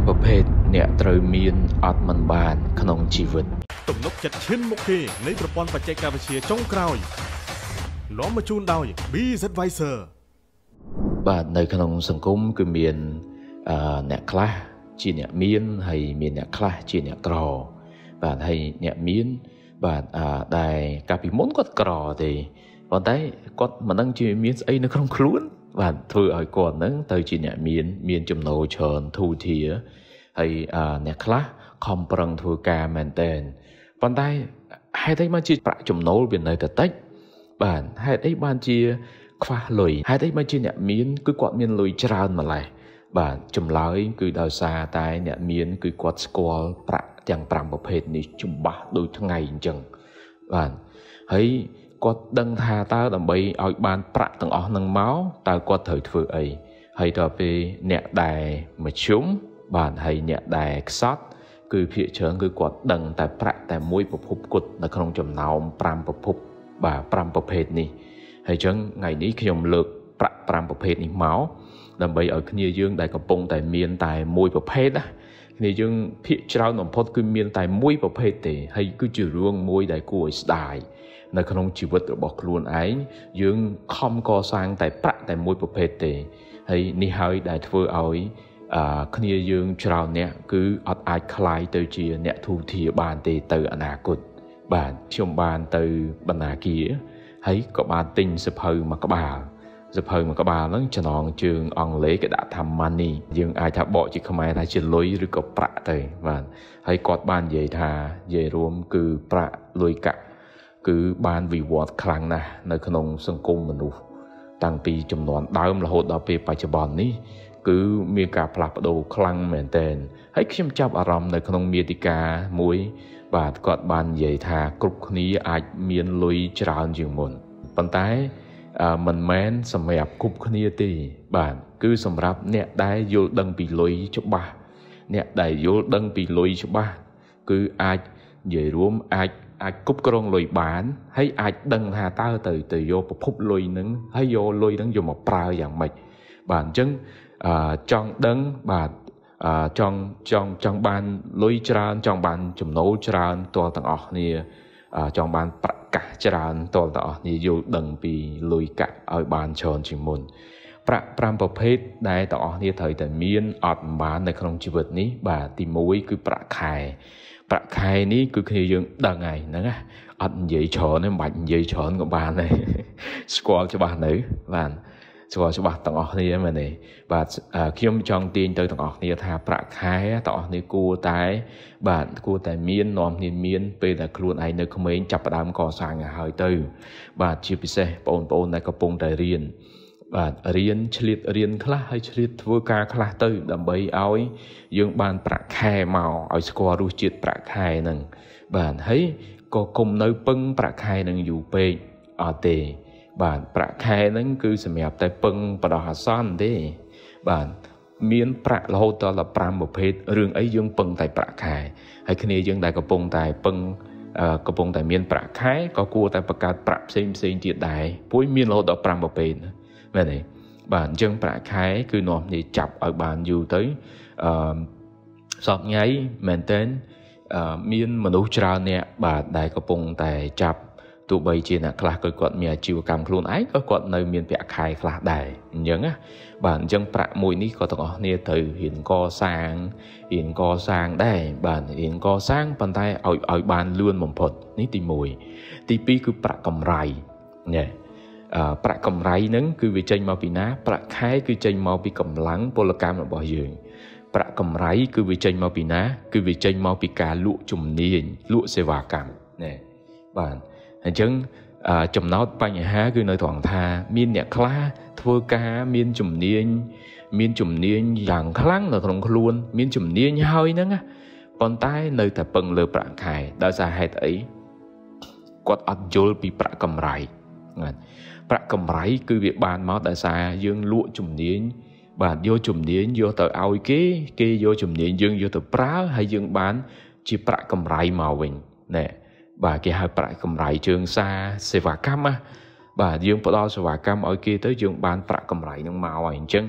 ประเภทเนี่ยตรเมียนอัดมันบานขนมชีวิตตุ่มนกจัดเช่นมุกเคในประปอนปัจจัยการเชียร์จ้องกราวล้อมมาจูนดาวบีเซตไวเซอร์บาทในขนมสังคมคือเมียนเนี่ยคลาจีเนี่ยเมียนให้เมียนเนี่ยคลาจีเนี่ยกรอบาทให้เนี่ยเมียนบาทได้กับปีม้วนก็กรอthì còn đấy có mà năng chỉ miếng ấy nó không khốn và thôi ở còn nắng tới chỉ nhẹ miếng chấm nấu tròn thu thìa hay nhẹ khá không bằng thôi cả mền tên còn đấy hai thấy mà chỉ bạ chấm nấu bên này thật tách bản hai thấy ban chia khoa lùi hai thấy mà chỉ nhẹ miếng cứ quạt miếng lùi tràn mà lại bản chấm lái cứ đào xa tai nhẹ miếng cứ quạt squall bạ chẳng bằng một hết này chấm bạ đôi tháng ngày chẳng bản hay có đăng thà ta làm bay ở ban prạ tầng ở nâng máu ta có thời thử ấy hay đó về nhẹ đài mà chúng bản hay nhẹ đài sót cứ phía trên cứ có đăng tại prạ tại mũi bộc hụt cột là không chậm nào pram bộc hụt và pram bộc hết này hay chân ngày ní khi ông lược prạ pram bộc hết này máu làm bay ở kia dương đại cặp bông tại miền tại mũi bộc hết á thì dương phía trên nằm phốt cứ miền tại mũi bộc hết thì hay cứ chịu ruộng mũi đại của đạiในขนมชีวิตរបស់ខ្លួនឯងយើងខំកសាងតែប្រាក់តែមួយប្រភេទទេហើយនេះហើយដែលធ្វើឲ្យគ្នាយើងច្រើនអ្នកគឺអត់អាចคลายទៅជាអ្នកធូរធារបានទេទៅអនាគតបាទខ្ញុំបានទៅបណ្ណាគារហើយក៏បានទិញសភៅមួយក្បាលហ្នឹងចំណងជើងអង់គ្លេសគេដាក់ថា money យើងអាចថាបកជាខ្មែរថាជាលុយឬក៏ប្រាក់ទៅបាទហើយគាត់បាននិយាយថានិយាយរួមគឺប្រាក់លុយកាក់គឺបានវិវត្តខ្លាំងណាស់នៅក្នុងសង្គមមនុស្សតាំងពីចំនួនដើមរហូតដល់ពេលបច្ចុប្បន្ននេះគឺមានការផ្លាស់ប្ដូរខ្លាំងមែនទែនហើយខ្ញុំចាប់អារម្មណ៍នៅក្នុងមាតិកាមួយបាទគាត់បាននិយាយថាគ្រប់គ្នាអាចមានលុយច្រើនជាងមុនប៉ុន្តែមិនមែនសម្រាប់គ្រប់គ្នាទេបាទគឺសម្រាប់អ្នកដែលយល់ដឹងពីលុយច្បាស់អ្នកដែលយល់ដឹងពីលុយច្បាស់គឺអាចនិយាយរួមអាចគ្រប់គ្រងលុយបានហើយអាចដឹងថាតើទៅយកប្រភពលុយហ្នឹងហើយយកលុយហ្នឹងយកមកប្រើយ៉ាងម៉េចបាទអញ្ចឹងចង់ដឹងបាទចង់បានលុយច្រើនចង់បានចំណូលច្រើនតើទាំងអស់គ្នាចង់បានប្រកាសច្រើនតើទាំងអស់គ្នាយល់ដឹងពីលុយកាក់ឲ្យបានច្រើនជាងមុនប្រាក់5ប្រភេទដែលទាំងអស់គ្នាត្រូវតែមានអត់បាននៅក្នុងជីវិតនេះបាទទី1គឺប្រាក់ខែប្រាក់ខែនេះគឺគ្នាយើងដឹងហើយហ្នឹងណាអត់និយាយច្រើនទេមិនបាច់និយាយច្រើនក៏បានដែរស្គាល់ច្បាស់នៅបាទស្គាល់ច្បាស់ទាំងអស់គ្នាមែនទេបាទខ្ញុំចង់ទាញទៅទាំងអស់គ្នាថាប្រាក់ខែទាំងអស់គ្នាគួរតែមាននាំគ្នាមានពេលដែលខ្លួនឯងនៅក្មេងចាប់ផ្ដើមកសាងឲ្យហើយទៅបាទជាពិសេសបងប្អូនដែលកំពុងតែរៀនបាទរៀនឆ្លៀតរៀនខ្លះហើយឆ្លៀតធ្វើការខ្លះទៅដើម្បីឲ្យយើងបានប្រាក់ខែមកឲ្យស្គាល់រសជាតិប្រាក់ខែហ្នឹងបាទហើយក៏គុំនៅពឹងប្រាក់ខែហ្នឹងយូរពេកអត់ទេបាទប្រាក់ខែហ្នឹងគឺសម្រាប់តែពឹងបដោះអាសន្នទេបាទមានប្រាក់រហូតដល់15ប្រភេទរឿងអីយើងពឹងតែប្រាក់ខែហើយគ្នាយើងដែលកំពុងតែមានប្រាក់ខែក៏គួរតែបង្កើតប្រាក់ផ្សេងទៀតដែរព្រោះមានរហូតដល់5ប្រភេទមែនទេបាទអញ្ចឹងប្រាក់ខែគឺនាំគ្នាចាប់ឲ្យបានយូរទៅសពថ្ងៃមែនតើមានមនុស្សច្រើនអ្នកបាទដែលកំពុងតែចាប់ទោះបីជាអ្នកខ្លះគាត់មានអាជីវកម្មខ្លួនឯងក៏គាត់នៅមានប្រាក់ខែខ្លះដែរអញ្ចឹងណាបាទអញ្ចឹងប្រាក់មួយនេះក៏ទាំងអស់គ្នាត្រូវរៀនកសាងដែរបាទរៀនកសាងប៉ុន្តែឲ្យបានលឿនបំផុតនេះទី1ទី2គឺប្រាក់កម្រៃណែប្រាក់កម្រៃហ្នឹងគឺវាចេញមកពីណាប្រាក់ខែគឺចេញមកពីកម្លាំងពលកម្មរបស់យើងប្រាក់កម្រៃគឺវាចេញមកពីណាគឺវាចេញមកពីការលក់ជំនាញលក់សេវាកម្មណែបាទអញ្ចឹងចំណោទបញ្ហាគឺនៅត្រង់ថាមានអ្នកខ្លះធ្វើការមានជំនាញយ៉ាងខ្លាំងនៅក្នុងខ្លួនមានជំនាញហើយហ្នឹងណាប៉ុន្តែនៅតែពឹងលើប្រាក់ខែដោយសារហេតុអីគាត់អត់យល់ពីប្រាក់កម្រៃប្រាក់កម្រៃគឺវាបានមកដោយសារយើងលក់ជំនាញបាទយកជំនាញយកទៅឲ្យគេយកជំនាញយើងយកទៅប្រើហើយយើងបានជាប្រាក់កម្រៃមកវិញណែបាទគេហៅប្រាក់កម្រៃជើងសារសេវាកម្មណាបាទយើងផ្ដល់សេវាកម្មឲ្យគេទៅយើងបានប្រាក់កម្រៃនឹងមកហើយអញ្ចឹង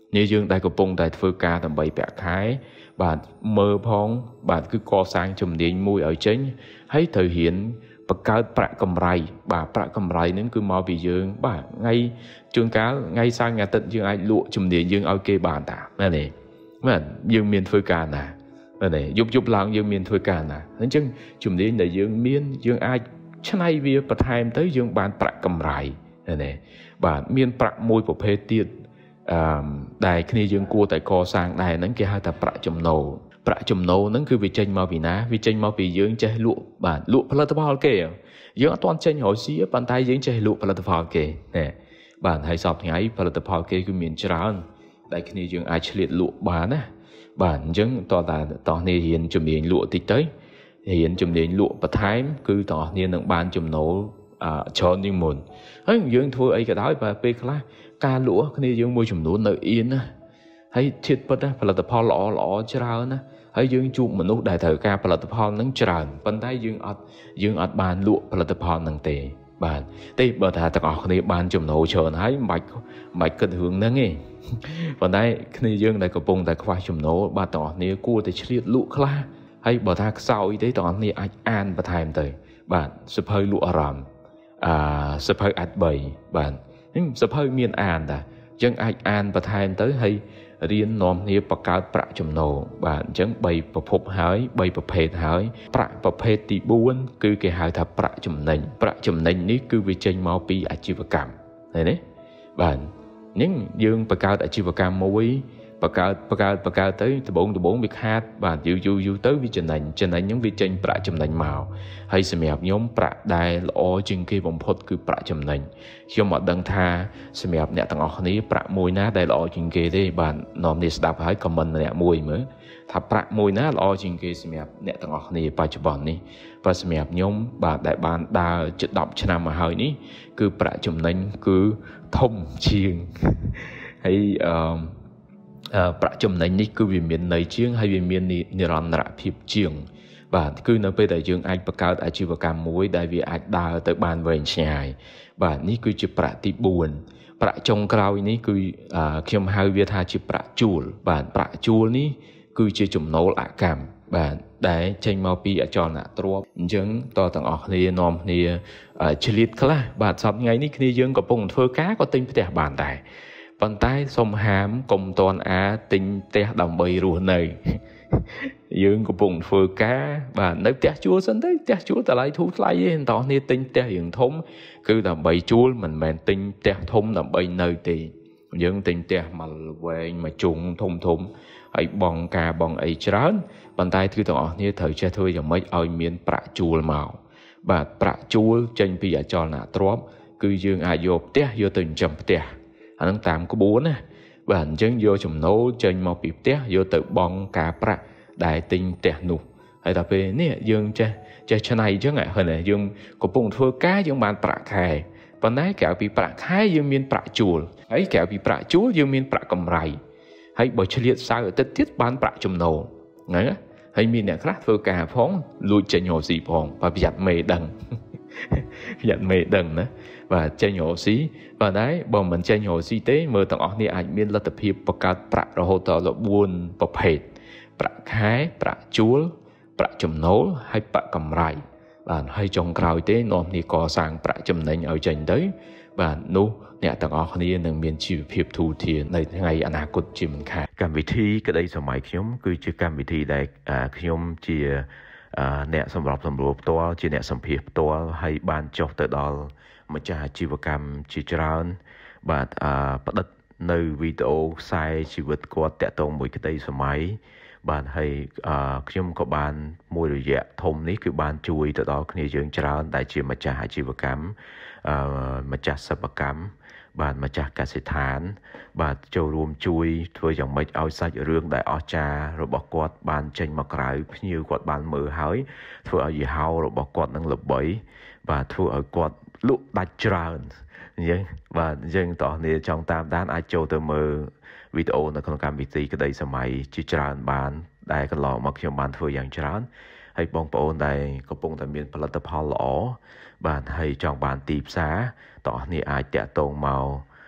như dương đại cổ bông đại phơi ca tầm bày bẻ khái bạn mơ phong bạn cứ co sang chùm điện mùi ở chính thấy thời hiện bậc cao bạc cầm ray bà bạc cầm ray nên cứ mau bị dương bà ngay trường cá ngay sang nhà tận dương ai lụa chùm điện dương ao kê bàn ta này mà dương miền phơi ca nè này giúp lòng dương miền phơi ca nè nên chừng chùm điện để dương miền dương ai chân ai vì bật hai tới dương bàn bạc cầm ray này bà miền bạc môi của phê tiệt đại khi dương cua tại co sang đại nắng kia hai tập bạc chùm nâu nắng cứ bị tranh mau bị ná vì tranh mau bị dương chơi lụa bản lụa palatopol kề dương toàn tranh hỏi xí bàn tay dương chơi lụa palatopol kề nè bản hay sọp ngay palatopol kề cứ miền tràn đại khi dương ai chơi liệt lụa bán á bản dương tỏ này hiện chùm điện lụa tịch tới hiện chùm điện lụa bát thái cứ tỏ nên đặng ban chùm nâu cho nhưng mồn ấy dương thua ấy cái đó và pe khla ca lụa khi dương môi chùm nâu nơi yên á hay thiệt bớt á palatopol lọ tràn á hay dương chụp mình lúc đại thời ca palatopol nắng tràn bàn tay dương ọt bàn lụa palatopol nắng tề bàn tề bờ thà tạc ọt này bàn chùm nấu chờ hái mạch cân hướng nắng nghe bàn tay khi dương đại cổ bông đại khoai chùm nấu bàn tạc ọt này cua thì chít lụa khla hay bờ thà sau ý đấy tạc ọt này an bờ thà em tề bàn sập hơi lụa rầm sập hơi ạt bầy bàn sập hơi miên an ta dân an bờ thà em tới hay riêng nôm này bậc cao bạc chùm nổ bạn chẳng bày bậc phục hái bày bậc phê hái bậc phê tì buôn cứ cái hai thập bạc chùm nành ní cứ vì tranh máu pi ai chịu cảm này đấy bạn những dương bậc cao ai chịu cảm mối bậc cao tới từ bốn việc hát bạn dù tới vì chân nành những vì tranh bạc chùm nành màu hay xem đẹp nhóm bạc đài lọ chừng kia vòng phốt cứ bạc chùm nành khi mà đăng tha xem đẹp nè tầng ở này bạc môi ná đài lọ chừng kia đấy bạn nôm đi đạp hái comment nè môi mới thập bạc môi ná lọ chừng kia xem đẹp nè tầng ở này ba chục bọn này và xem đẹp nhóm bạn đại ban đa chữ đọc cho nam mà hơi ní cứ bạc chùm nành cứ thông chiêng hay bạc chùm nành ní cứ vì miền này chiêng hay vì miền này nền rạ phép chiêng bạn cứ nói bây giờ dương anh bậc cao đại chịu cảm mối đại vì anh đào tới bàn về nhà bạn ní cứ chụp bạc tị buồn bạc trong cào ní cứ khi mà hai việt hà chụp bạc chuột bạn bạc chuột ní cứ chỉ chụp nấu lại cảm bạn để tranh mau pi ở tròn là trộm dương to tầng ở này nôm này chỉ liệt khá bạn sắp ngay ní khi dương có bông phơi cá có tinh phải bàn tay bàn tay sông hàm cùng toàn tinh te đồng bầy ruột này dương có bụng phơi cá bạn nói té chúa sân đấy té chúa ta lại thu lại hiện tỏ nên tinh té hiện thống cứ làm bầy chúa mình tinh té thông làm bầy nơi thì dương tinh té mà về mà trùng thông ấy bong cà bong ấy chán bàn tay thứ tỏ như thời che thôi giờ mấy ơi miền bạ chúa màu bà bạ chúa trên bây giờ cho là trộm cứ dương vô té vô tình chậm té anh tạm có bốn á bạn chân vô chùm nấu trên một bịp té vô tự bong cà bạ đại tinh tẹt nụ hay là về nè dương cha này chứ ngại hơn này dương có bụng thua cá dương bàn bạc khai và nãy kẹo bị bạc khai dương miên bạc chuột ấy kẹo bị bạc chuột dương miên bạc cầm rày hay bởi cho liệt sao ở tất tiết bàn bạc chùm nổ ngay hay miên nè khác thua cá phóng lùi chạy nhỏ gì phóng và giặt mề đằng nữa và chạy nhỏ xí và đấy bọn mình chạy nhỏ xí tế mơ tặng ọc này ảnh miên là tập hiệp bạc cát bạc rồi hỗ trợ là buồn bạc hệt bạc khái, bạc chúa, bạc chùm nấu hay bạc cầm rai bạn hay trong cào tế nôm thì có sang bạc chùm nành ở trên đấy bạn nô nè tặng ở này nâng miền chịu phiệp thu thiền này ngày anh cốt chỉ mình khai cảm vị thi cái đây số máy nhóm cứ chưa cảm vị thi đây nhóm chỉ nè sầm rộp to chỉ nè sầm phiệp to hay ban chọc tới đó mà cha chỉ vào cam chỉ tràn bạn bắt đất nơi video sai chỉ vượt qua tẹt tông một cái đây số máy bạn hayខ្ញុំក៏បានមួយរយៈធំនេះគឺបានជួយទៅដល់គ្នាយើងច្រើនដែលជាម្ចាស់អាជីវកម្មម្ចាស់សិប្បកម្មបាទម្ចាស់កសិដ្ឋានបាទចូលរួមជួយធ្វើយ៉ាងម៉េចឲ្យសាច់រឿងដែលអស្ចារ្យរបស់គាត់បានចេញមកក្រៅភ្ញៀវគាត់បានមើលហើយធ្វើឲ្យយីហោរបស់គាត់នឹងល្បីបាទធ្វើឲ្យគាត់លក់ដាច់ច្រើនអញ្ចឹងបាទអញ្ចឹងតោះនេះចង់តាមដានអាចចូលទៅមើលវីដេអូនៅក្នុងកម្មវិធីក្តីសម័យជាច្រើនបានដែលកន្លងមកខ្ញុំបានធ្វើយ៉ាងច្រើនហើយបងប្អូនដែលកំពុងតែមានផលិតផលល្អបាទហើយចង់បានទីផ្សារតោះនេះអាចតាក់ទងមក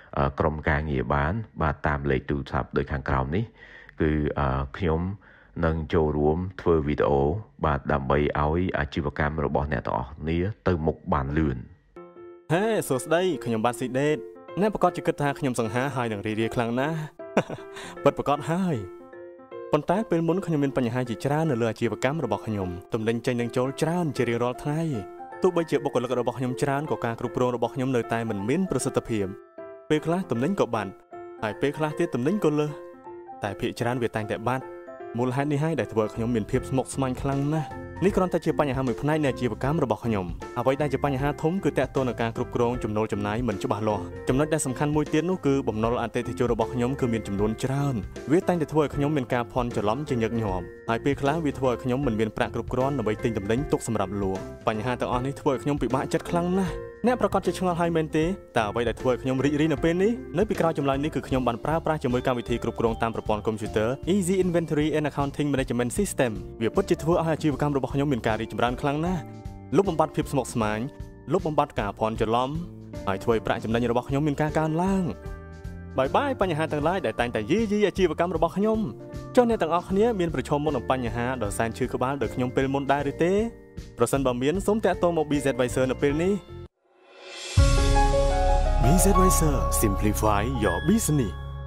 ក្រុមការងារបានបាទតាមលេខទូរស័ព្ទដោយខាងក្រោមនេះគឺខ្ញុំនឹងចូលរួមធ្វើវីដេអូបាទដើម្បីឲ្យអាជីវកម្មរបស់អ្នកទាំងអស់គ្នាទៅមុខបានលឿនហេសួស្តីខ្ញុំបាទស៊ីដេតអ្នកប្រកាសជាគិតថាខ្ញុំសង្ហាហើយនឹងរីរាយខ្លាំងណាស់ពិតប្រកបហើយប៉ុន្តែពេលមុនខ្ញុំមានបញ្ហាជាច្រើននៅលើអាជីវកម្មរបស់ខ្ញុំទំនិញចេញនឹងចូលច្រើនជារៀងរាល់ថ្ងៃទោះបីជាបុគ្គលិករបស់ខ្ញុំច្រើនក៏ការគ្រប់គ្រងរបស់ខ្ញុំនៅតែមិនមានប្រសិទ្ធភាពពេលខ្លះទំនិញក៏បាត់ហើយពេលខ្លះទៀតទំនិញក៏លើសតែភាគច្រើនវាតែងតែបាត់មូលហេតុនេះហើយដែលធ្វើឲ្យខ្ញុំមានភាពស្មុគស្មាញខ្លាំងណាស់នេះគ្រាន់តែជាបញ្ហាមួយផ្នែកនៃអាជីវកម្មរបស់ខ្ញុំអ្វីដែលជាបញ្ហាធំគឺតាក់ទងនឹងការគ្រប់គ្រងចំណូលចំណាយមិនច្បាស់លាស់ចំណុចដែលសំខាន់មួយទៀតនោះគឺបំណុលអតិថិជនរបស់ខ្ញុំគឺមានចំនួនច្រើនវាតែងតែធ្វើឲ្យខ្ញុំមានការភ័ន្តច្រឡំជាញឹកញាប់ហើយពេលខ្លះវាធ្វើឲ្យខ្ញុំមិនមានប្រាក់គ្រប់គ្រាន់ដើម្បីទិញទំនិញទុកសម្រាប់លក់បញ្ហាទាំងអស់នេះធ្វើឲ្យខ្ញុំពិបាកចិត្តខ្លាំងណាស់អ្នកប្រកាសជាឆ្ងល់ហើយមែនទេតើអ្វីដែលធ្វើឲ្យខ្ញុំរីករាយនៅពេលនេះនៅពីក្រោយចម្លើយនេះគឺខ្ញុំបានប្រើប្រាស់ជាមួយកម្មវិធីគ្រប់គ្រងតាមប្រព័ន្ធកុំព្យូទ័រ Easy Inventory and Accounting Management System វាពិតជាធ្វើឲ្យអាជីវកម្មរបស់ខ្ញុំមានការរីកចម្រើនខ្លាំងណាស់លុបបំបាត់ភាពស្មុគស្មាញលុបបំបាត់ការភ័ន្តច្រឡំហើយធ្វើឲ្យប្រាក់ចំណេញរបស់ខ្ញុំមានការកើនឡើងបាយបញ្ហាទាំងឡាយដែលតែងតែយីអាជីវកម្មរបស់ខ្ញុំចុះអ្នកទាំងអស់គ្នាមានប្រឈមមុខនឹងបញ្ហាដ៏សែនឈឺក្បាលដោយខ្ញុំពេលមុនដែរឬទេប្រសិនបើមានសូមតាក់ទងមក BZ Advisor នៅពេលនេះBZ Advisor Simplify Your Business